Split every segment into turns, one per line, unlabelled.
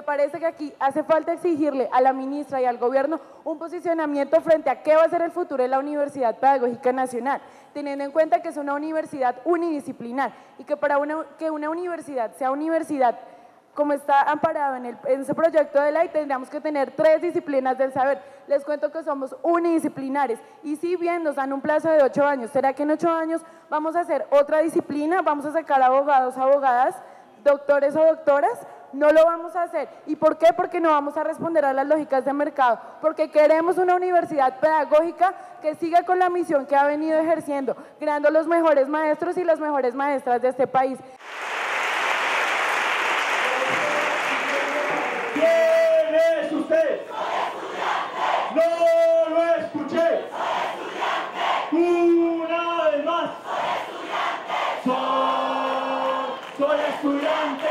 parece que aquí hace falta exigirle a la ministra y al gobierno un posicionamiento frente a qué va a ser el futuro de la Universidad Pedagógica Nacional, teniendo en cuenta que es una universidad unidisciplinar y que para que una universidad sea universidad como está amparado en ese proyecto de ley, tendríamos que tener 3 disciplinas del saber. Les cuento que somos unidisciplinares y si bien nos dan un plazo de 8 años, ¿será que en 8 años vamos a hacer otra disciplina? ¿Vamos a sacar abogados, abogadas, doctores o doctoras? No lo vamos a hacer. ¿Y por qué? Porque no vamos a responder a las lógicas de mercado, porque queremos una universidad pedagógica que siga con la misión que ha venido ejerciendo, creando los mejores maestros y las mejores maestras de este país.
¿Quién es usted? ¡No lo escuché! ¡Una vez más! ¡Soy estudiante!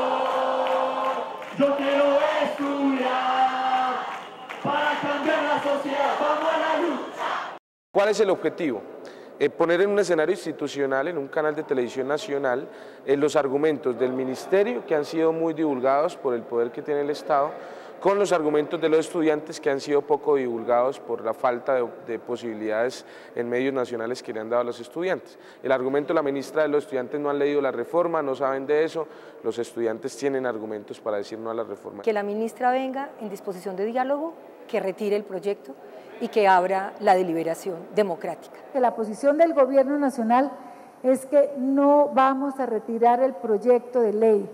¡Yo quiero estudiar para cambiar la sociedad! ¡Vamos a la lucha!
¿Cuál es el objetivo? Poner en un escenario institucional, en un canal de televisión nacional, los argumentos del ministerio que han sido muy divulgados por el poder que tiene el Estado, con los argumentos de los estudiantes que han sido poco divulgados por la falta de posibilidades en medios nacionales que le han dado a los estudiantes. El argumento de la ministra de los estudiantes no han leído la reforma, no saben de eso, los estudiantes tienen argumentos para decir no a la reforma.
Que la ministra venga en disposición de diálogo, que retire el proyecto y que abra la deliberación democrática.
Que la posición del Gobierno Nacional es que no vamos a retirar el proyecto de ley.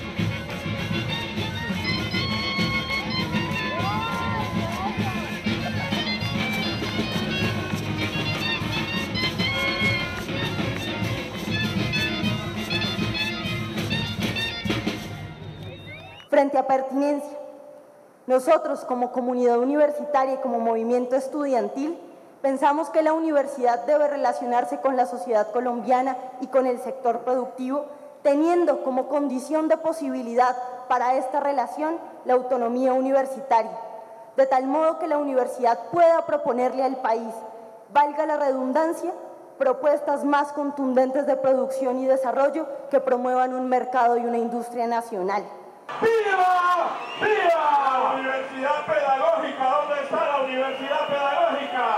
Frente a pertinencia, nosotros como comunidad universitaria y como movimiento estudiantil pensamos que la universidad debe relacionarse con la sociedad colombiana y con el sector productivo, teniendo como condición de posibilidad para esta relación la autonomía universitaria, de tal modo que la universidad pueda proponerle al país, valga la redundancia, propuestas más contundentes de producción y desarrollo que promuevan un mercado y una industria nacional.
¡Viva! ¡Viva! La universidad pedagógica, ¿dónde está la universidad pedagógica?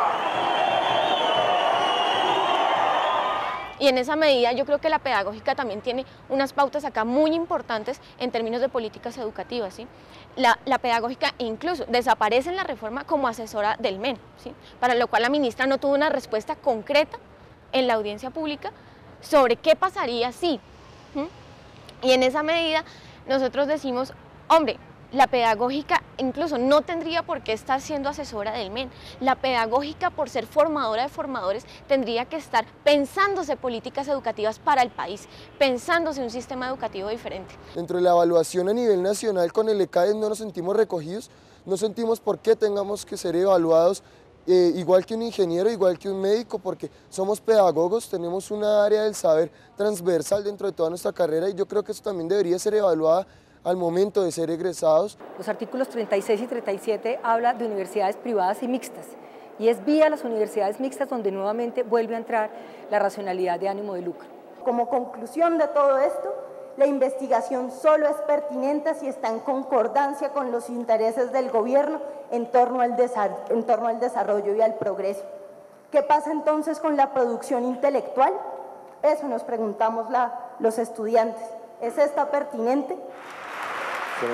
Y en esa medida yo creo que la pedagógica también tiene unas pautas acá muy importantes en términos de políticas educativas, ¿sí? La pedagógica incluso desaparece en la reforma como asesora del MEN, ¿sí? Para lo cual la ministra no tuvo una respuesta concreta en la audiencia pública sobre qué pasaría si. Y en esa medida nosotros decimos, hombre, la pedagógica incluso no tendría por qué estar siendo asesora del MEN. La pedagógica, por ser formadora de formadores, tendría que estar pensándose políticas educativas para el país, pensándose un sistema educativo diferente.
Dentro de la evaluación a nivel nacional con el ECADES no nos sentimos recogidos, no sentimos por qué tengamos que ser evaluados igual que un ingeniero, igual que un médico, porque somos pedagogos, tenemos una área del saber transversal dentro de toda nuestra carrera y yo creo que eso también debería ser evaluada al momento de ser egresados.
Los artículos 36 y 37 hablan de universidades privadas y mixtas y es vía las universidades mixtas donde nuevamente vuelve a entrar la racionalidad de ánimo de lucro.
Como conclusión de todo esto, la investigación solo es pertinente si está en concordancia con los intereses del gobierno en torno al desarrollo y al progreso. ¿Qué pasa entonces con la producción intelectual? Eso nos preguntamos los estudiantes. ¿Es esta pertinente?
Sí.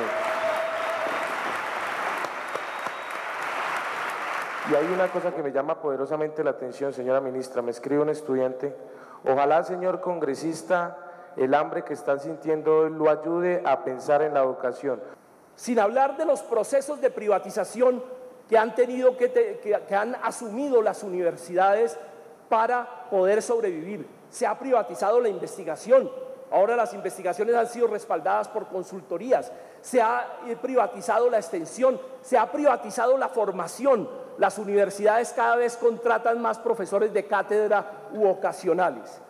Y hay una cosa que me llama poderosamente la atención, señora ministra, me escribe un estudiante, ojalá, señor congresista, el hambre que están sintiendo hoy lo ayude a pensar en la educación.
Sin hablar de los procesos de privatización que han tenido que han asumido las universidades para poder sobrevivir. Se ha privatizado la investigación. Ahora las investigaciones han sido respaldadas por consultorías. Se ha privatizado la extensión, se ha privatizado la formación. Las universidades cada vez contratan más profesores de cátedra u ocasionales.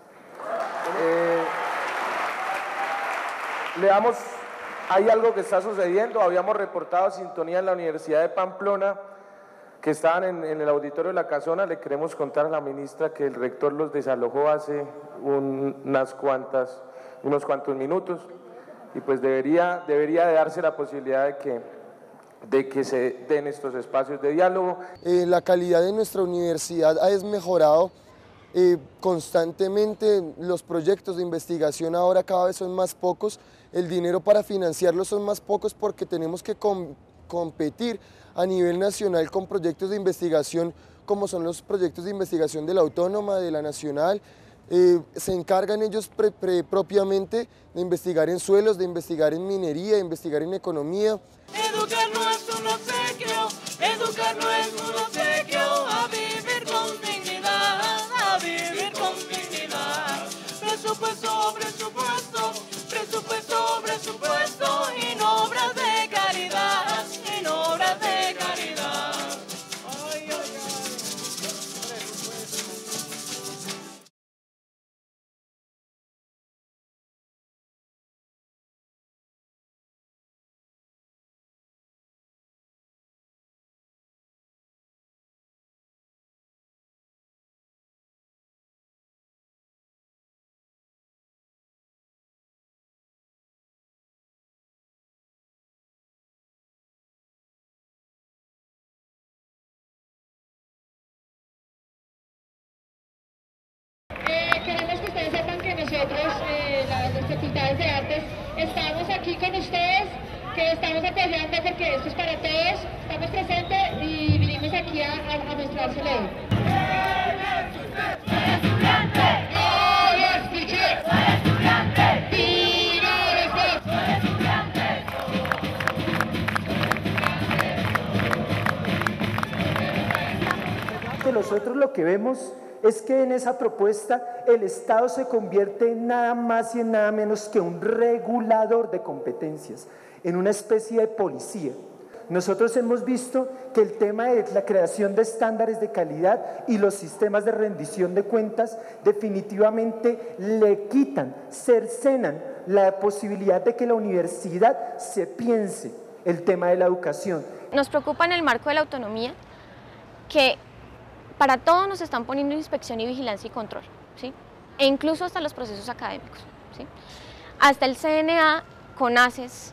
Hay algo que está sucediendo, habíamos reportado sintonía en la Universidad de Pamplona, que estaban en el auditorio de la Casona. Le queremos contar a la ministra que el rector los desalojó hace unos cuantos minutos. y pues debería de darse la posibilidad de que se den estos espacios de diálogo.
La calidad de nuestra universidad ha desmejorado constantemente, los proyectos de investigación ahora cada vez son más pocos, el dinero para financiarlos son más pocos porque tenemos que competir a nivel nacional con proyectos de investigación como son los proyectos de investigación de la Autónoma, de la Nacional. Se encargan ellos propiamente de investigar en suelos, de investigar en minería, de investigar en economía.
Educar no es un obsequio, educar no es un obsequio, a vivir con dignidad, a vivir con dignidad. Presupuesto, presupuesto, presupuesto, presupuesto, en obras de caridad, en obras de caridad. Ay, ay, ay.
Queremos que ustedes sepan que nosotros, las facultades de artes, estamos aquí con ustedes, que estamos apoyando porque esto es para todos, estamos presentes y vinimos aquí a mostrárselo hoy. ¡Soy estudiante! ¡No lo escuché! ¡Soy estudiante! ¡Viva esto! ¡Soy estudiante!
Nosotros lo que vemos es que en esa propuesta el Estado se convierte en nada más y en nada menos que un regulador de competencias, en una especie de policía. Nosotros hemos visto que el tema de la creación de estándares de calidad y los sistemas de rendición de cuentas definitivamente le quitan, cercenan la posibilidad de que la universidad se piense el tema de la educación.
Nos preocupa en el marco de la autonomía que para todo nos están poniendo inspección y vigilancia y control, ¿sí? E incluso hasta los procesos académicos, ¿sí? Hasta el CNA, CONACES,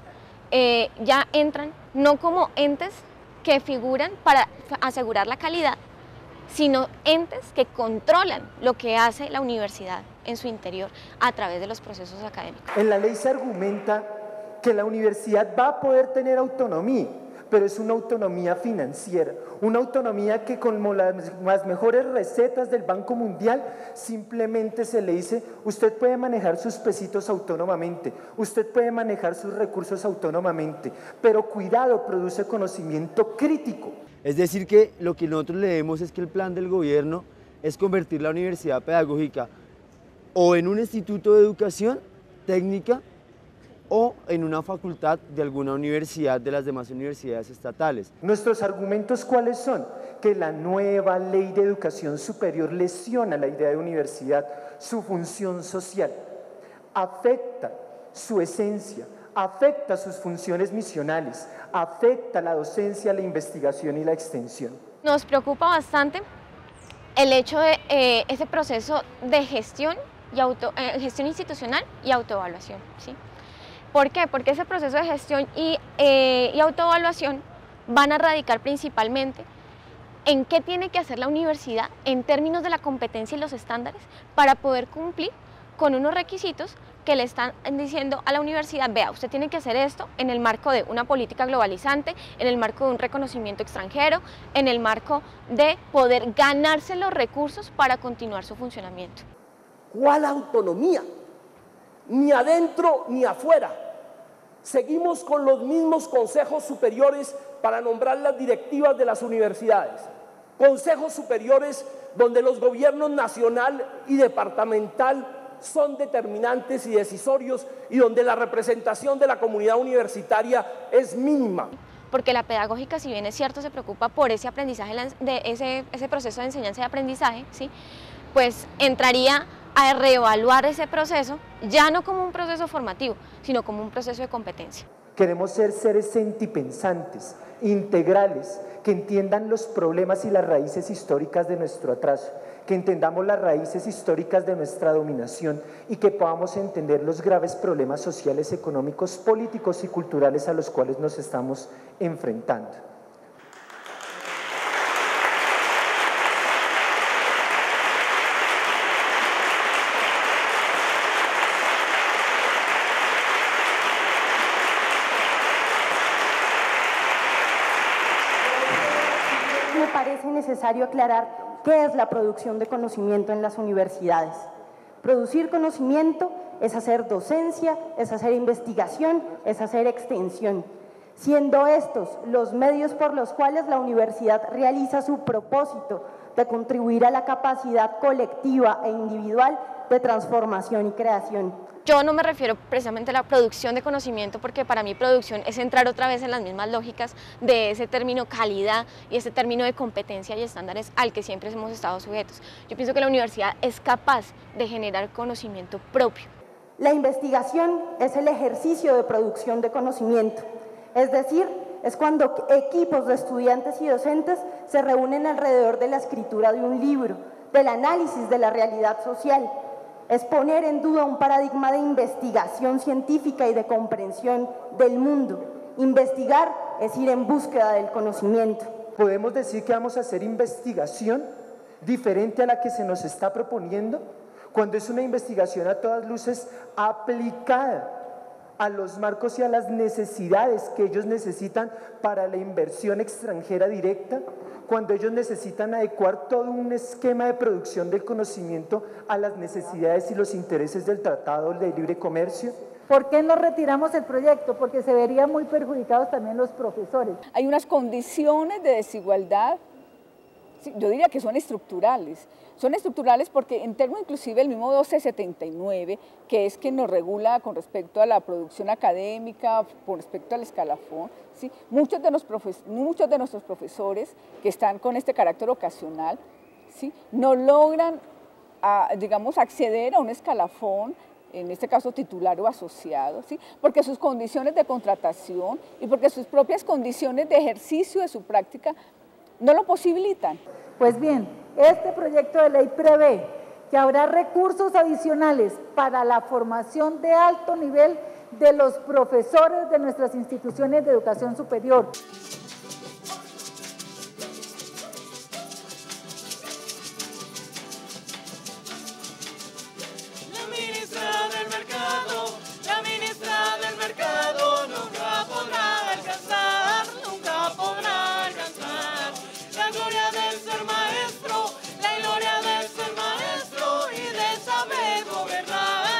ya entran no como entes que figuran para asegurar la calidad, sino entes que controlan lo que hace la universidad en su interior a través de los procesos académicos.
En la ley se argumenta que la universidad va a poder tener autonomía, pero es una autonomía financiera, una autonomía que con las mejores recetas del Banco Mundial simplemente se le dice, usted puede manejar sus pesitos autónomamente, usted puede manejar sus recursos autónomamente, pero cuidado, produce conocimiento crítico.
Es decir que lo que nosotros leemos es que el plan del gobierno es convertir la universidad pedagógica o en un instituto de educación técnica o en una facultad de alguna universidad de las demás universidades estatales.
Nuestros argumentos, ¿cuáles son? Que la nueva ley de educación superior lesiona la idea de universidad, su función social, afecta su esencia, afecta sus funciones misionales, afecta la docencia, la investigación y la extensión.
Nos preocupa bastante el hecho de ese proceso de gestión institucional y autoevaluación, ¿sí? ¿Por qué? Porque ese proceso de gestión y autoevaluación van a radicar principalmente en qué tiene que hacer la universidad en términos de la competencia y los estándares para poder cumplir con unos requisitos que le están diciendo a la universidad, vea, usted tiene que hacer esto en el marco de una política globalizante, en el marco de un reconocimiento extranjero, en el marco de poder ganarse los recursos para continuar su funcionamiento.
¿Cuál autonomía? Ni adentro ni afuera. Seguimos con los mismos consejos superiores para nombrar las directivas de las universidades. Consejos superiores donde los gobiernos nacional y departamental son determinantes y decisorios y donde la representación de la comunidad universitaria es mínima.
Porque la pedagógica, si bien es cierto, se preocupa por ese aprendizaje, ese proceso de enseñanza y aprendizaje, ¿sí? Pues entraría a reevaluar ese proceso, ya no como un proceso formativo, sino como un proceso de competencia.
Queremos ser seres sentipensantes, integrales, que entiendan los problemas y las raíces históricas de nuestro atraso, que entendamos las raíces históricas de nuestra dominación y que podamos entender los graves problemas sociales, económicos, políticos y culturales a los cuales nos estamos enfrentando.
Me parece necesario aclarar qué es la producción de conocimiento en las universidades. Producir conocimiento es hacer docencia, es hacer investigación, es hacer extensión, siendo estos los medios por los cuales la universidad realiza su propósito de contribuir a la capacidad colectiva e individual de transformación y creación.
Yo no me refiero precisamente a la producción de conocimiento, porque para mí producción es entrar otra vez en las mismas lógicas de ese término calidad y ese término de competencia y estándares al que siempre hemos estado sujetos. Yo pienso que la universidad es capaz de generar conocimiento propio.
La investigación es el ejercicio de producción de conocimiento, es decir, es cuando equipos de estudiantes y docentes se reúnen alrededor de la escritura de un libro, del análisis de la realidad social. Es poner en duda un paradigma de investigación científica y de comprensión del mundo. Investigar es ir en búsqueda del conocimiento.
¿Podemos decir que vamos a hacer investigación diferente a la que se nos está proponiendo? Cuando es una investigación a todas luces aplicada a los marcos y a las necesidades que ellos necesitan para la inversión extranjera directa, cuando ellos necesitan adecuar todo un esquema de producción del conocimiento a las necesidades y los intereses del Tratado de Libre Comercio.
¿Por qué no retiramos el proyecto? Porque se verían muy perjudicados también los profesores.
Hay unas condiciones de desigualdad, yo diría que son estructurales. Son estructurales porque en términos inclusive el mismo 1279, que es quien nos regula con respecto a la producción académica, con respecto al escalafón, ¿sí? Muchos de nuestros profesores que están con este carácter ocasional, ¿sí? No logran, digamos, acceder a un escalafón, en este caso titular o asociado, ¿sí? Porque sus condiciones de contratación y porque sus propias condiciones de ejercicio de su práctica no lo posibilitan.
Pues bien, este proyecto de ley prevé que habrá recursos adicionales para la formación de alto nivel de los profesores de nuestras instituciones de educación superior.
La ministra del mercado nunca podrá alcanzar la gloria del ser maestro, la gloria del ser maestro y de saber gobernar,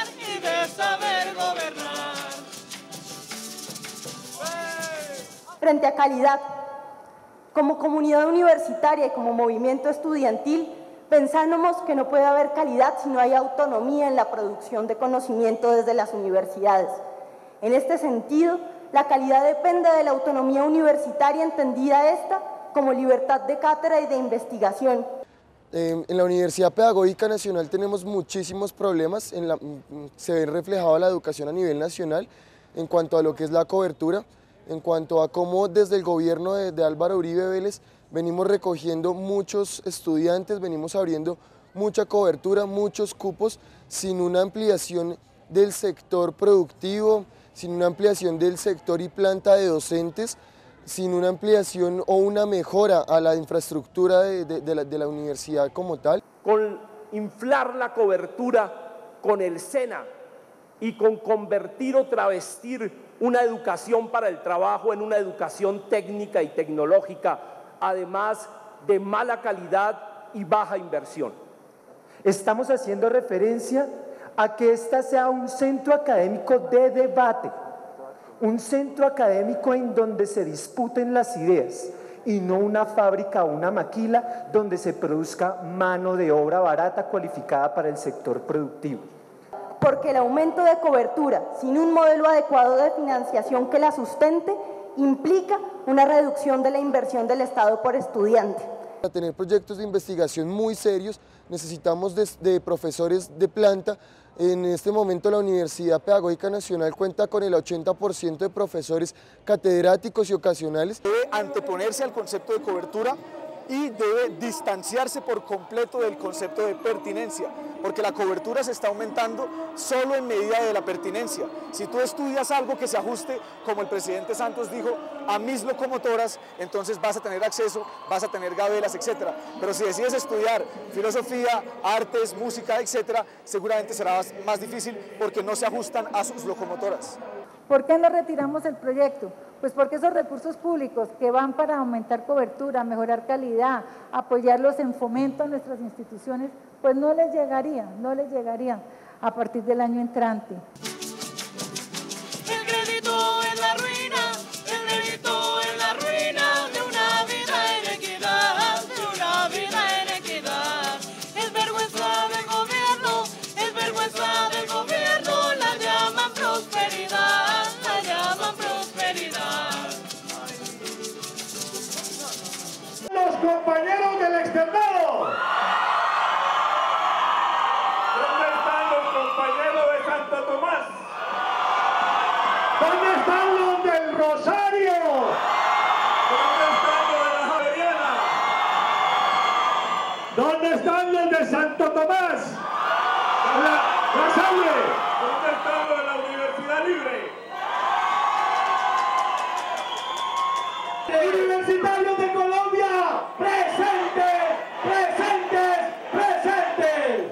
Frente a calidad, como comunidad universitaria y como movimiento estudiantil, pensábamos que no puede haber calidad si no hay autonomía en la producción de conocimiento desde las universidades. En este sentido, la calidad depende de la autonomía universitaria, entendida esta como libertad de cátedra y de investigación.
En la Universidad Pedagógica Nacional tenemos muchísimos problemas, se ven reflejados la educación a nivel nacional en cuanto a lo que es la cobertura, en cuanto a cómo desde el gobierno de Álvaro Uribe Vélez venimos recogiendo muchos estudiantes, venimos abriendo mucha cobertura, muchos cupos, sin una ampliación del sector productivo, sin una ampliación del sector y planta de docentes, sin una ampliación o una mejora a la infraestructura de la universidad como tal.
Con inflar la cobertura con el SENA y con convertir o travestir una educación para el trabajo en una educación técnica y tecnológica, además de mala calidad y baja inversión.
Estamos haciendo referencia a que esta sea un centro académico de debate, un centro académico en donde se disputen las ideas y no una fábrica o una maquila donde se produzca mano de obra barata cualificada para el sector productivo.
Porque el aumento de cobertura sin un modelo adecuado de financiación que la sustente implica una reducción de la inversión del Estado por estudiante.
Para tener proyectos de investigación muy serios necesitamos de profesores de planta. En este momento la Universidad Pedagógica Nacional cuenta con el 80% de profesores catedráticos y ocasionales.
Debe anteponerse al concepto de cobertura y debe distanciarse por completo del concepto de pertinencia, porque la cobertura se está aumentando solo en medida de la pertinencia. Si tú estudias algo que se ajuste, como el presidente Santos dijo, a mis locomotoras, entonces vas a tener acceso, vas a tener gabelas, etcétera. Pero si decides estudiar filosofía, artes, música, etcétera, seguramente será más difícil porque no se ajustan a sus locomotoras.
¿Por qué no retiramos el proyecto? Pues porque esos recursos públicos que van para aumentar cobertura, mejorar calidad, apoyarlos en fomento a nuestras instituciones, pues no les llegarían a partir del año entrante.
El crédito es la ruina, el crédito es la ruina de una vida en equidad, de una vida en equidad. Es vergüenza del gobierno, es vergüenza del gobierno, la llaman prosperidad, la llaman prosperidad.
Los compañeros del externado. ¿Dónde están los compañeros de Santo Tomás? ¿Dónde están los del Rosario? ¿Dónde están los de la Javeriana? ¿Dónde están los de Santo Tomás? La Salle. ¿Dónde están los de la Universidad Libre? Universitarios de Colombia, presentes, presentes, presentes.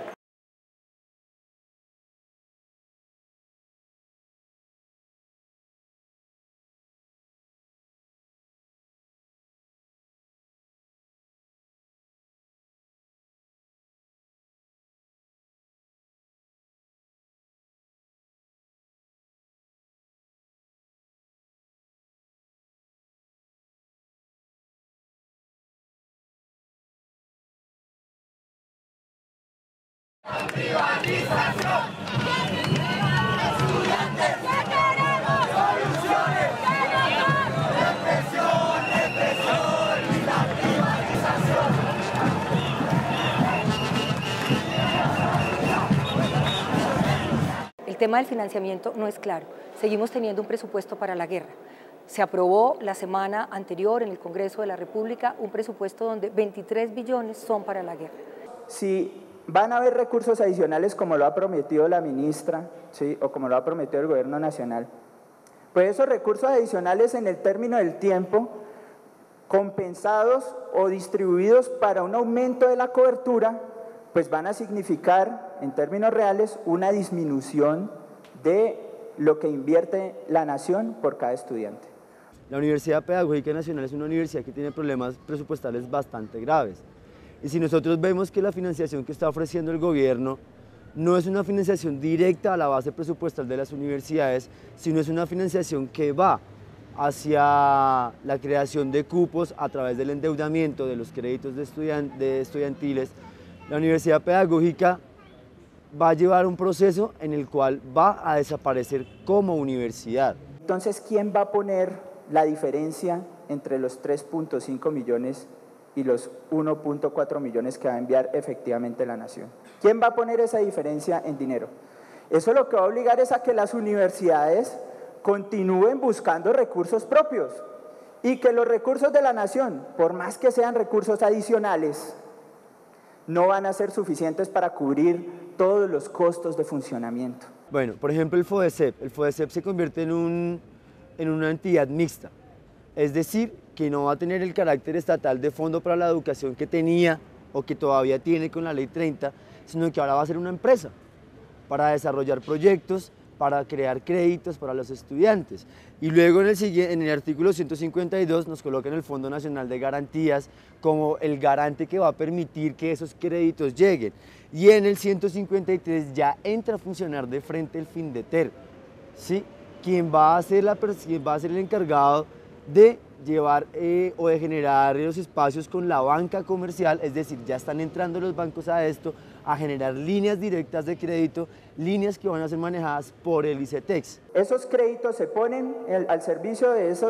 Privatización. Estudiantes, ¿qué queremos? Soluciones. Represión, represión y la privatización.
El tema del financiamiento no es claro. Seguimos teniendo un presupuesto para la guerra. Se aprobó la semana anterior en el Congreso de la República un presupuesto donde 23 billones son para la guerra.
Si van a haber recursos adicionales como lo ha prometido la ministra, ¿sí? O como lo ha prometido el gobierno nacional, pues esos recursos adicionales en el término del tiempo, compensados o distribuidos para un aumento de la cobertura, pues van a significar en términos reales una disminución de lo que invierte la nación por cada estudiante.
La Universidad Pedagógica Nacional es una universidad que tiene problemas presupuestales bastante graves. Y si nosotros vemos que la financiación que está ofreciendo el gobierno no es una financiación directa a la base presupuestal de las universidades, sino es una financiación que va hacia la creación de cupos a través del endeudamiento de los créditos de estudiantiles, la Universidad Pedagógica va a llevar un proceso en el cual va a desaparecer como universidad.
Entonces, ¿quién va a poner la diferencia entre los 3.5 millones y los 1.4 millones que va a enviar efectivamente la nación? ¿Quién va a poner esa diferencia en dinero? Eso lo que va a obligar es a que las universidades continúen buscando recursos propios y que los recursos de la nación, por más que sean recursos adicionales, no van a ser suficientes para cubrir todos los costos de funcionamiento.
Bueno, por ejemplo el FODECEP se convierte en una entidad mixta, es decir, que no va a tener el carácter estatal de fondo para la educación que tenía o que todavía tiene con la Ley 30, sino que ahora va a ser una empresa para desarrollar proyectos, para crear créditos para los estudiantes. Y luego en el artículo 152 nos colocan el Fondo Nacional de Garantías como el garante que va a permitir que esos créditos lleguen. Y en el 153 ya entra a funcionar de frente el FINDETER, ¿sí? Quien va a ser el encargado de llevar o de generar los espacios con la banca comercial, es decir, ya están entrando los bancos a esto, a generar líneas directas de crédito, líneas que van a ser manejadas por el ICETEX.
Esos créditos se ponen al servicio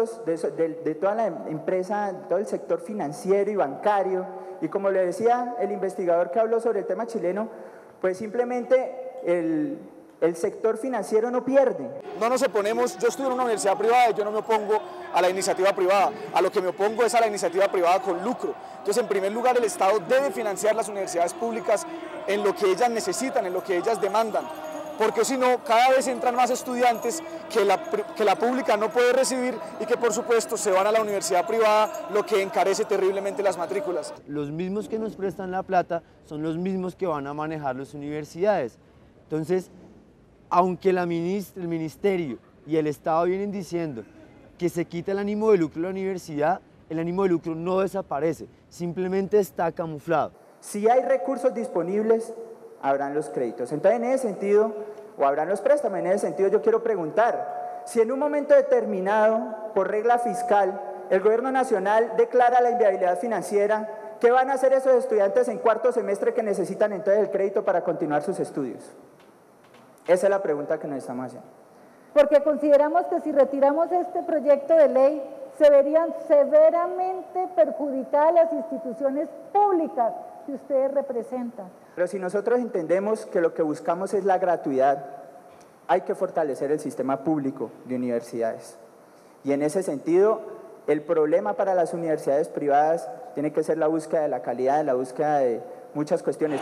de toda la empresa, de todo el sector financiero y bancario, y como le decía el investigador que habló sobre el tema chileno, pues simplemente El sector financiero no pierde.
No nos oponemos, yo estudio en una universidad privada y yo no me opongo a la iniciativa privada, a lo que me opongo es a la iniciativa privada con lucro. Entonces, en primer lugar, el Estado debe financiar las universidades públicas en lo que ellas necesitan, en lo que ellas demandan, porque si no, cada vez entran más estudiantes que la pública no puede recibir y que por supuesto se van a la universidad privada, lo que encarece terriblemente las matrículas.
Los mismos que nos prestan la plata son los mismos que van a manejar las universidades. Entonces, aunque el ministerio y el Estado vienen diciendo que se quita el ánimo de lucro de la universidad, el ánimo de lucro no desaparece, simplemente está camuflado.
Si hay recursos disponibles, habrán los créditos. Entonces, en ese sentido, o habrán los préstamos, en ese sentido yo quiero preguntar, si en un momento determinado, por regla fiscal, el gobierno nacional declara la inviabilidad financiera, ¿qué van a hacer esos estudiantes en cuarto semestre que necesitan entonces el crédito para continuar sus estudios? Esa es la pregunta que nos estamos haciendo.
Porque consideramos que si retiramos este proyecto de ley, se verían severamente perjudicadas las instituciones públicas que ustedes representan.
Pero si nosotros entendemos que lo que buscamos es la gratuidad, hay que fortalecer el sistema público de universidades. Y en ese sentido, el problema para las universidades privadas tiene que ser la búsqueda de la calidad, la búsqueda de muchas cuestiones.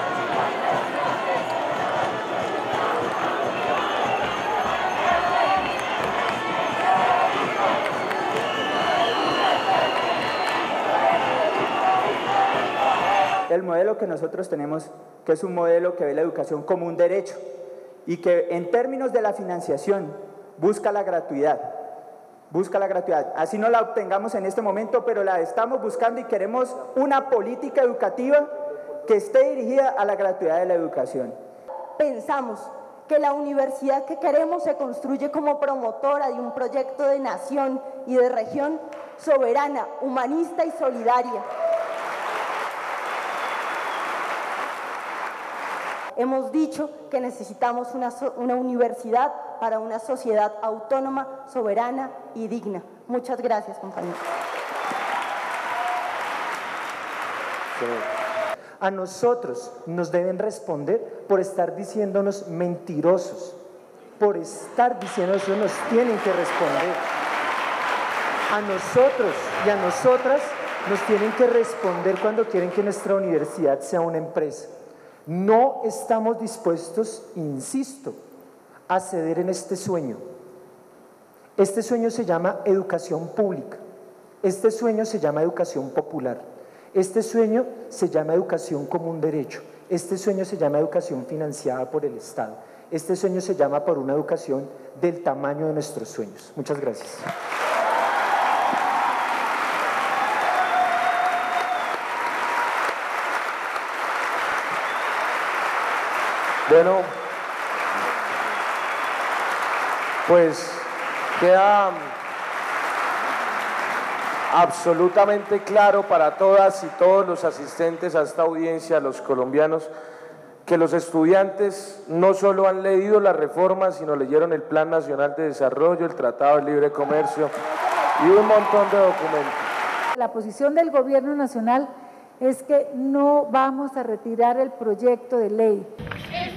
El modelo que nosotros tenemos, que es un modelo que ve la educación como un derecho y que en términos de la financiación busca la gratuidad. Así no la obtengamos en este momento, pero la estamos buscando y queremos una política educativa que esté dirigida a la gratuidad de la educación.
Pensamos que la universidad que queremos se construye como promotora de un proyecto de nación y de región soberana, humanista y solidaria. Hemos dicho que necesitamos una universidad para una sociedad autónoma, soberana y digna. Muchas gracias, compañeros.
A nosotros nos deben responder por estar diciéndonos mentirosos. Por estar diciéndonos, nos tienen que responder. A nosotros y a nosotras nos tienen que responder cuando quieren que nuestra universidad sea una empresa. No estamos dispuestos, insisto, a ceder en este sueño. Este sueño se llama educación pública. Este sueño se llama educación popular. Este sueño se llama educación como un derecho. Este sueño se llama educación financiada por el Estado. Este sueño se llama por una educación del tamaño de nuestros sueños. Muchas gracias.
Bueno, pues queda absolutamente claro para todas y todos los asistentes a esta audiencia, los colombianos, que los estudiantes no solo han leído las reformas, sino leyeron el Plan Nacional de Desarrollo, el Tratado de Libre Comercio y un montón de documentos.
La posición del Gobierno Nacional es que no vamos a retirar el proyecto de ley.